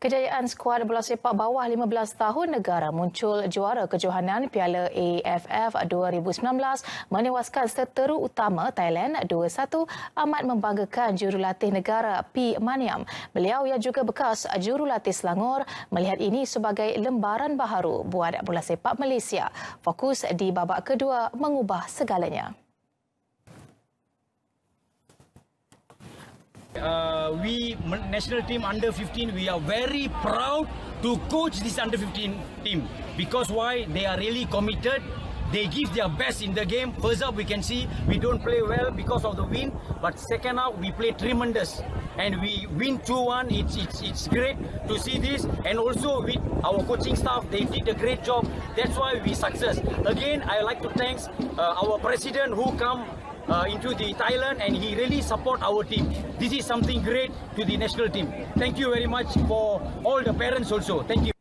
Kejayaan skuad bola sepak bawah 15 tahun negara muncul juara kejohanan Piala AFF 2019 menewaskan seteru utama Thailand 2-1 amat membanggakan jurulatih negara P. Maniam. Beliau yang juga bekas jurulatih Selangor melihat ini sebagai lembaran baharu buat bola sepak Malaysia. Fokus di babak kedua mengubah segalanya. We national team under 15, we are very proud to coach this under 15 team because why? They are really committed. They give their best in the game. First up, we can see we don't play well because of the wind, but second half we play tremendous and we win 2-1. It's great to see this, and also with our coaching staff, they did a great job. That's why we success. Again, I like to thank our president who come into the Thailand and he really support our team. This is something great to the national team. Thank you very much for all the parents also. Thank you.